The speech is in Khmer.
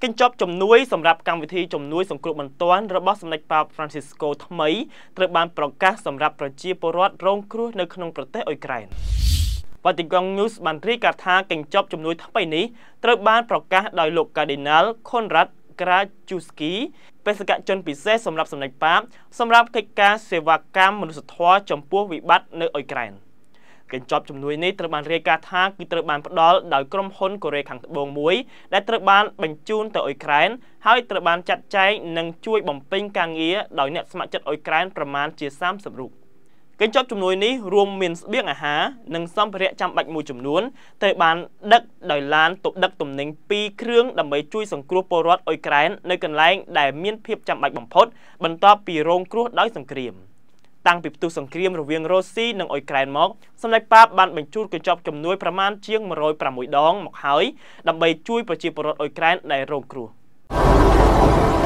កញ្ចប់ជំនួយសម្រាប់កម្មវិធីជំនួយសង្គ្រោះបន្ទាន់របស់សម្ដេចប៉ាប Francisco ថ្មីត្រូវបានប្រកាសសម្រាប់ប្រជាពលរដ្ឋរងគ្រោះនៅក្នុងប្រទេសអ៊ុយក្រែន Vatican News បានរាយការណ៍ថាកញ្ចប់ជំនួយថ្មីនេះត្រូវបានប្រកាសដោយលោក Cardinal Konrad Krajewski បេសកជនពិសេសសម្រាប់សម្ដេចប៉ាបសម្រាប់កិច្ចការសេវាកម្មមនុស្សធម៌ចំពោះវិបត្តិនៅអ៊ុយក្រែនកញ្ចប់ជំនួយនេះត្រូវបានរាយការណ៍ថាគឺត្រូវបានផ្ដល់ដោយក្រុមហ៊ុនកូរ៉េខាងត្បូងមួយដែលត្រូវបានបញ្ជូនទៅអ៊ុយក្រែនហើយត្រូវបានចាត់ចែងនិងជួយបំពេញការងារដោយអ្នកស្ម័គ្រចិត្តអ៊ុយក្រែនប្រមាណជា30រូបកញ្ចប់ជំនួយនេះរួមមានស្បៀងអាហារនិងសម្ភារៈចាំបាច់មួយចំនួនត្រូវបានដឹកដោយឡានទប់ដឹកទំនិញ2គ្រឿងដើម្បីជួយសង្គ្រោះពលរដ្ឋអ៊ុយក្រែននៅកន្លែងដែលមានភាពចាំបាច់បំផុតបន្ទាប់ពីរងគ្រោះដោយសង្គ្រាមតាំងពីផ្ទុះសង្គ្រាមរវាងរុស្ស៊ីនិងអ៊ុយក្រែនមកសម្ដេចប៉ាបបានបញ្ជូនកញ្ចប់ជំនួយប្រមាណជាង106ដងមកហើយដើម្បីជួយប្រជាពលរដ្ឋអ៊ុយក្រែនដែលរងគ្រោះ